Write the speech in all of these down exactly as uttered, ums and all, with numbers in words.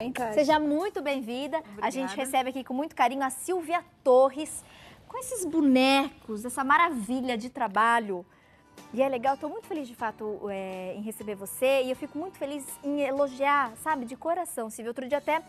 Seja muito bem-vinda. A gente recebe aqui com muito carinho a Silvia Torres, com esses bonecos, essa maravilha de trabalho. E é legal, estou muito feliz de fato é, em receber você e eu fico muito feliz em elogiar, sabe, de coração, Silvia. Outro dia até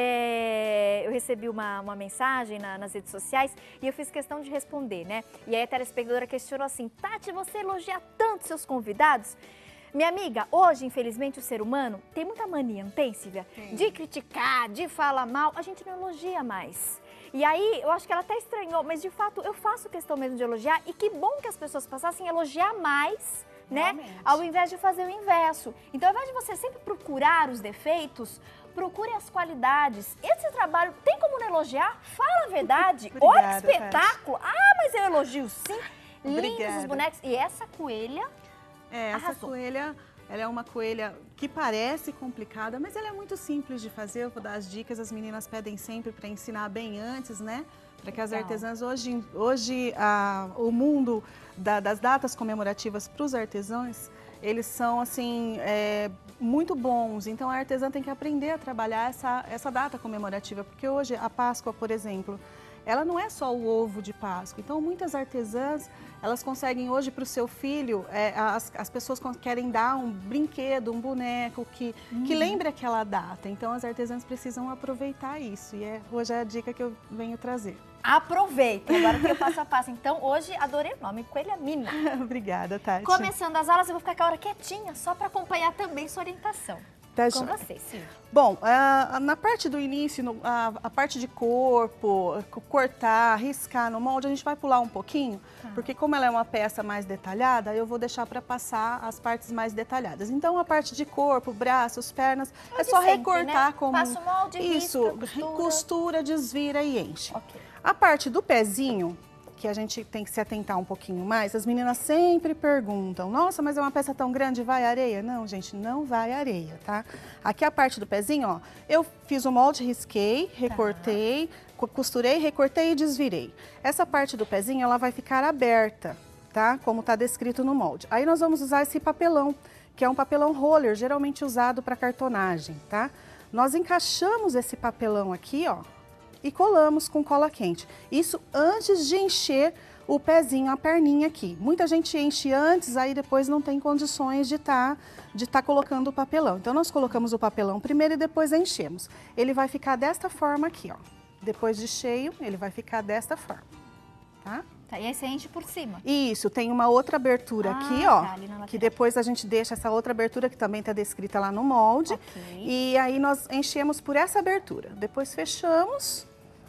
é, eu recebi uma, uma mensagem na, nas redes sociais e eu fiz questão de responder, né? E aí a telespectadora questionou assim: Tati, você elogia tanto seus convidados? Minha amiga, hoje, infelizmente, o ser humano tem muita mania, não tem, Silvia? Sim. De criticar, de falar mal, a gente não elogia mais. E aí, eu acho que ela até estranhou, mas de fato, eu faço questão mesmo de elogiar. E que bom que as pessoas passassem a elogiar mais, né? Realmente. Ao invés de fazer o inverso. Então, ao invés de você sempre procurar os defeitos, procure as qualidades. Esse trabalho, tem como não elogiar? Fala a verdade. Olha que espetáculo. Tati. Ah, mas eu elogio sim. Lindos os bonecos. E essa coelha... É, essa Arrasou. coelha, ela é uma coelha que parece complicada, mas ela é muito simples de fazer. Eu vou dar as dicas, as meninas pedem sempre para ensinar bem antes, né? Para que as artesãs, hoje, hoje a, o mundo da, das datas comemorativas para os artesãos, eles são, assim, é, muito bons. Então, a artesã tem que aprender a trabalhar essa, essa data comemorativa, porque hoje a Páscoa, por exemplo, ela não é só o ovo de Páscoa. Então, muitas artesãs, elas conseguem hoje para o seu filho, é, as, as pessoas querem dar um brinquedo, um boneco que, uhum. que lembre aquela data. Então, as artesãs precisam aproveitar isso. E é, hoje é a dica que eu venho trazer. Aproveita, agora que eu passo a passo. Então, hoje, adorei o nome, Coelha Mina. Obrigada, Tati. Começando as aulas, eu vou ficar com a hora quietinha, só para acompanhar também sua orientação. Tá, com você, Silvia. Bom, a, na parte do início, no, a, a parte de corpo, cortar, riscar no molde, a gente vai pular um pouquinho, tá. Porque como ela é uma peça mais detalhada, eu vou deixar para passar as partes mais detalhadas. Então, a parte de corpo, braços, pernas, é, é só sempre, recortar, né? Como... Passa o molde, isso, risca, costura. costura, desvira e enche. Okay. A parte do pezinho, que a gente tem que se atentar um pouquinho mais, as meninas sempre perguntam: nossa, mas é uma peça tão grande, vai areia? Não, gente, não vai areia, tá? Aqui a parte do pezinho, ó, eu fiz o molde, risquei, recortei, tá. costurei, recortei e desvirei. Essa parte do pezinho, ela vai ficar aberta, tá? Como tá descrito no molde. Aí nós vamos usar esse papelão, que é um papelão roller, geralmente usado para cartonagem, tá? Nós encaixamos esse papelão aqui, ó, e colamos com cola quente. Isso antes de encher o pezinho, a perninha aqui. Muita gente enche antes, aí depois não tem condições de estar de tá colocando o papelão. Então, nós colocamos o papelão primeiro e depois enchemos. Ele vai ficar desta forma aqui, ó. Depois de cheio, ele vai ficar desta forma, tá? Tá, e aí você enche por cima. Isso, tem uma outra abertura ah, aqui, ó, tá, que depois a gente deixa essa outra abertura que também está descrita lá no molde. Okay. E aí nós enchemos por essa abertura. Depois fechamos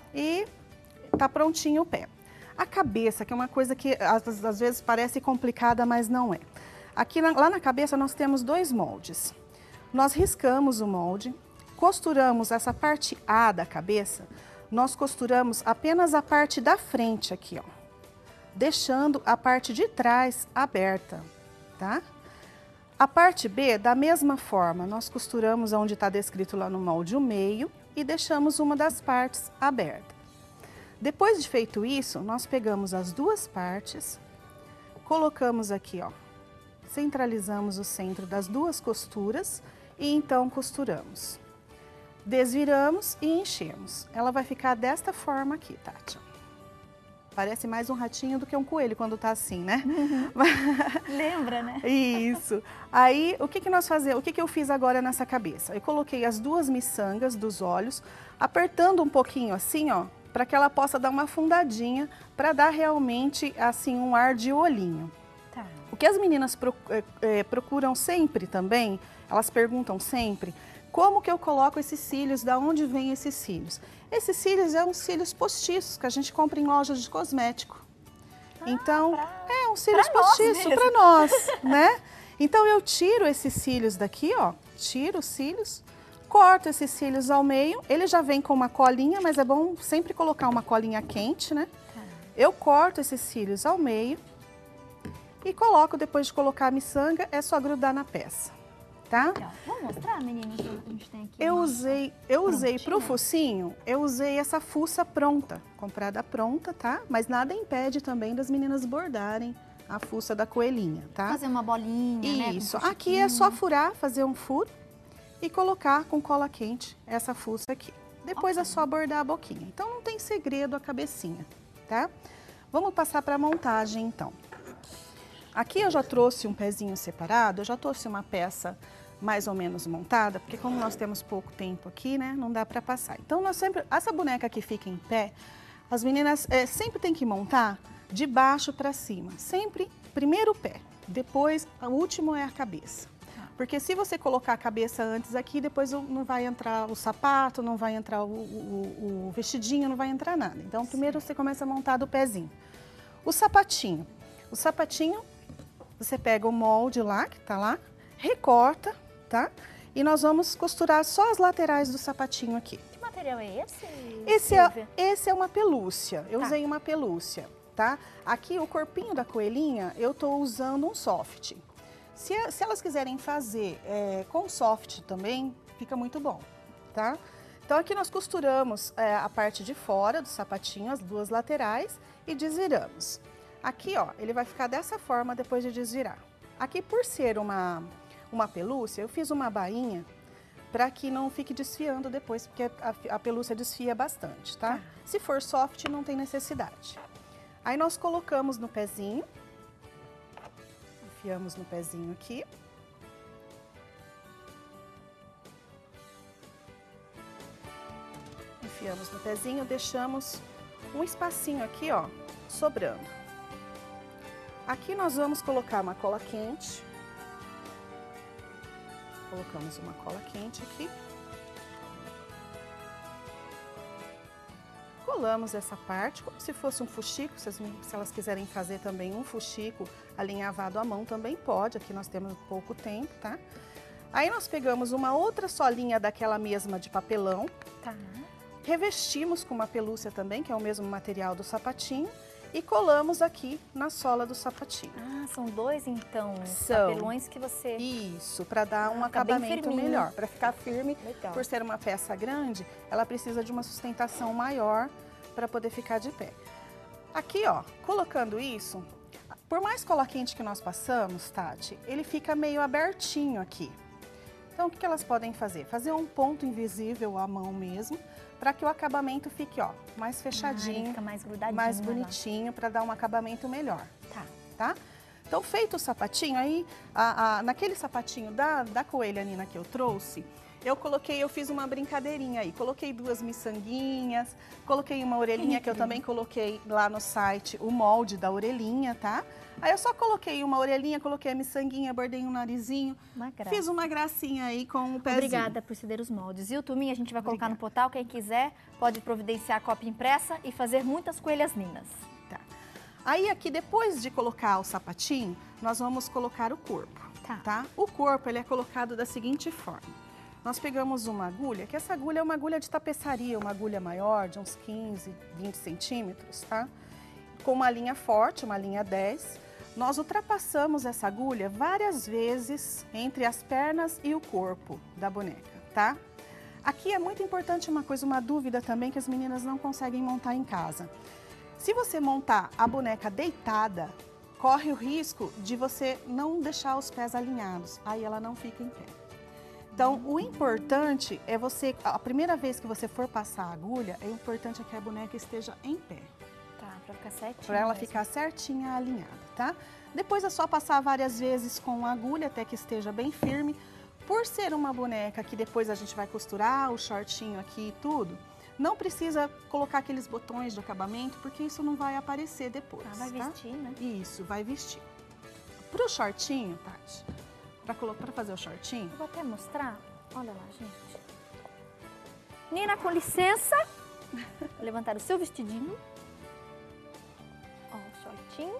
e tá prontinho o pé. A cabeça, que é uma coisa que às, às vezes parece complicada, mas não é. Aqui na, lá na cabeça nós temos dois moldes. Nós riscamos o molde, costuramos essa parte A da cabeça, nós costuramos apenas a parte da frente aqui, ó, deixando a parte de trás aberta, tá? A parte B, da mesma forma, nós costuramos onde está descrito lá no molde o meio e deixamos uma das partes aberta. Depois de feito isso, nós pegamos as duas partes, colocamos aqui, ó, centralizamos o centro das duas costuras e então costuramos. Desviramos e enchemos. Ela vai ficar desta forma aqui, Tati. Parece mais um ratinho do que um coelho quando tá assim, né? Uhum. Lembra, né? Isso. Aí, o que que nós fazemos? O que que eu fiz agora nessa cabeça? Eu coloquei as duas miçangas dos olhos, apertando um pouquinho assim, ó, para que ela possa dar uma afundadinha, para dar realmente, assim, um ar de olhinho. Tá. O que as meninas pro, é, procuram sempre também, elas perguntam sempre: como que eu coloco esses cílios, da onde vem esses cílios? Esses cílios são cílios postiços, que a gente compra em lojas de cosmético. Ah, então, pra... é um cílios postiço para nós, né? Então, eu tiro esses cílios daqui, ó, tiro os cílios, corto esses cílios ao meio. Ele já vem com uma colinha, mas é bom sempre colocar uma colinha quente, né? Tá. Eu corto esses cílios ao meio e coloco, depois de colocar a miçanga, é só grudar na peça. Tá? Vamos mostrar, meninas, o que a gente tem aqui? Eu usei, eu usei pro focinho, eu usei essa fuça pronta, comprada pronta, tá? Mas nada impede também das meninas bordarem a fuça da coelhinha, tá? Fazer uma bolinha, né? Isso. Aqui é só furar, fazer um furo e colocar com cola quente essa fuça aqui. Depois okay. é só bordar a boquinha. Então não tem segredo a cabecinha, tá? Vamos passar para a montagem então. Aqui eu já trouxe um pezinho separado, eu já trouxe uma peça mais ou menos montada, porque como nós temos pouco tempo aqui, né, não dá para passar. Então nós sempre, essa boneca que fica em pé, as meninas é, sempre tem que montar de baixo para cima, sempre primeiro o pé, depois o último é a cabeça. Porque se você colocar a cabeça antes aqui, depois não vai entrar o sapato, não vai entrar o, o, o vestidinho, não vai entrar nada. Então, primeiro você começa a montar do pezinho. O sapatinho. O sapatinho, você pega o molde lá, que tá lá, recorta, tá? E nós vamos costurar só as laterais do sapatinho aqui. Que material é esse, Esse é, esse é uma pelúcia. Eu tá. usei uma pelúcia, tá? Aqui, o corpinho da coelhinha, eu tô usando um soft. Se, se elas quiserem fazer é, com soft também, fica muito bom, tá? Então aqui nós costuramos é, a parte de fora do sapatinho, as duas laterais e desviramos. Aqui, ó, ele vai ficar dessa forma depois de desvirar. Aqui, por ser uma, uma pelúcia, eu fiz uma bainha para que não fique desfiando depois, porque a, a pelúcia desfia bastante, tá? Ah. Se for soft, não tem necessidade. Aí nós colocamos no pezinho. Enfiamos no pezinho aqui. Enfiamos no pezinho, deixamos um espacinho aqui, ó, sobrando. Aqui nós vamos colocar uma cola quente. Colocamos uma cola quente aqui. Colamos essa parte, como se fosse um fuxico, se, as, se elas quiserem fazer também um fuxico alinhavado à mão, também pode, aqui nós temos pouco tempo, tá? Aí nós pegamos uma outra solinha daquela mesma de papelão, tá. Revestimos com uma pelúcia também, que é o mesmo material do sapatinho, e colamos aqui na sola do sapatinho. Ah, são dois então, são. Papelões que você... Isso, para dar ah, um tá acabamento melhor, para ficar firme. Legal. Por ser uma peça grande, ela precisa de uma sustentação maior para poder ficar de pé. Aqui, ó, colocando isso, por mais cola quente que nós passamos, Tati, ele fica meio abertinho aqui. Então, o que elas podem fazer? Fazer um ponto invisível à mão mesmo, para que o acabamento fique, ó, mais fechadinho, ah, fica mais grudadinho, mais bonitinho, para dar um acabamento melhor. Tá. Tá? Então, feito o sapatinho, aí, a, a, naquele sapatinho da, da coelha Nina que eu trouxe, eu coloquei, eu fiz uma brincadeirinha aí, coloquei duas miçanguinhas, coloquei uma orelhinha que, que eu também coloquei lá no site, o molde da orelhinha, tá? Aí eu só coloquei uma orelhinha, coloquei a miçanguinha, bordei um narizinho, uma fiz uma gracinha aí com o pezinho. Obrigada por ceder os moldes. E o Turminha, a gente vai colocar Obrigada. no portal, quem quiser pode providenciar a cópia impressa e fazer muitas coelhas ninas. Tá. Aí aqui, depois de colocar o sapatinho, nós vamos colocar o corpo, tá? tá? O corpo, ele é colocado da seguinte forma. Nós pegamos uma agulha, que essa agulha é uma agulha de tapeçaria, uma agulha maior, de uns quinze, vinte centímetros, tá? Com uma linha forte, uma linha dez. Nós ultrapassamos essa agulha várias vezes entre as pernas e o corpo da boneca, tá? Aqui é muito importante uma coisa, uma dúvida também que as meninas não conseguem montar em casa. Se você montar a boneca deitada, corre o risco de você não deixar os pés alinhados, aí ela não fica em pé. Então, o importante é você, a primeira vez que você for passar a agulha, é importante que a boneca esteja em pé. Tá, pra ficar certinha. Pra ela mesmo. ficar certinha, alinhada, tá? Depois é só passar várias vezes com a agulha até que esteja bem firme. Por ser uma boneca que depois a gente vai costurar o shortinho aqui e tudo, não precisa colocar aqueles botões de acabamento, porque isso não vai aparecer depois, ah, vai tá? vestir, né? Isso, vai vestir. Pro shortinho, Tati, para fazer o shortinho. Vou até mostrar. Olha lá, gente. Nina, com licença. Vou levantar o seu vestidinho. Ó, o shortinho.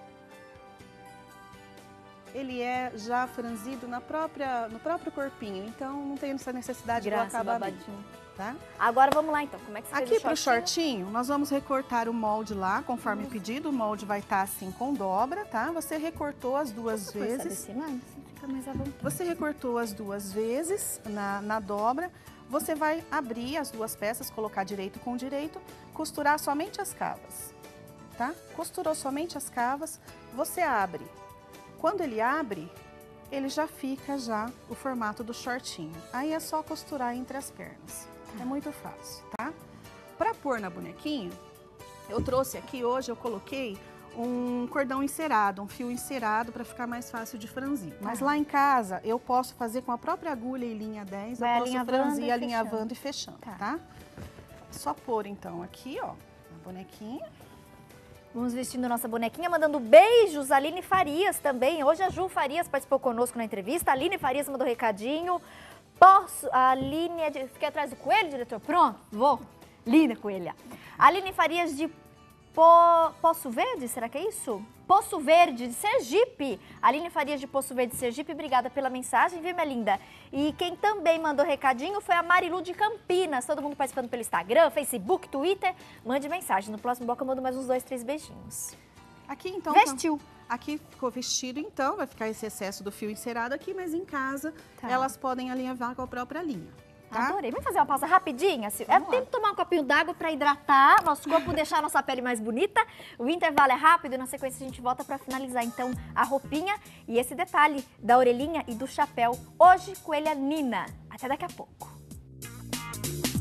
Ele é já franzido na própria, no próprio corpinho, então não tem essa necessidade Graça, do acabamento. babadinho. Tá? Agora vamos lá então, como é que você Aqui fez o pro shortinho? shortinho, nós vamos recortar o molde lá, conforme Nossa. pedido. O molde vai estar assim com dobra, tá? Você recortou as duas Essa vezes. desse lado, assim fica mais à vontade. Você recortou as duas vezes na, na dobra. Você vai abrir as duas peças, colocar direito com direito, costurar somente as cavas, tá? Costurou somente as cavas, você abre. Quando ele abre, ele já fica já o formato do shortinho. Aí é só costurar entre as pernas. É muito fácil, tá? Para pôr na bonequinha, eu trouxe aqui hoje, eu coloquei um cordão encerado, um fio encerado para ficar mais fácil de franzir. Mas lá em casa eu posso fazer com a própria agulha e linha dez, Vai eu posso franzir e alinhavando e fechando, tá. tá? Só pôr então aqui, ó, na bonequinha. Vamos vestindo nossa bonequinha, mandando beijos. A Aline Farias também. Hoje a Ju Farias participou conosco na entrevista. A Aline Farias mandou recadinho. Posso... A Aline... É de... Fiquei atrás do coelho, diretor? Pronto, vou. Linda coelha. A Aline Farias de po... Poço Verde, será que é isso? Poço Verde, de Sergipe. Aline Farias de Poço Verde, de Sergipe. Obrigada pela mensagem, viu, minha linda? E quem também mandou recadinho foi a Marilu de Campinas. Todo mundo participando pelo Instagram, Facebook, Twitter. Mande mensagem. No próximo bloco eu mando mais uns dois, três beijinhos. Aqui então... Vestiu. Aqui ficou vestido então, vai ficar esse excesso do fio encerado aqui, mas em casa Tá. elas podem alinhavar com a própria linha. Tá? Adorei. Vamos fazer uma pausa rapidinha? É tempo de tomar um copinho d'água para hidratar nosso corpo, deixar a nossa pele mais bonita. O intervalo é rápido e na sequência a gente volta para finalizar então a roupinha e esse detalhe da orelhinha e do chapéu. Hoje, coelha Nina. Até daqui a pouco.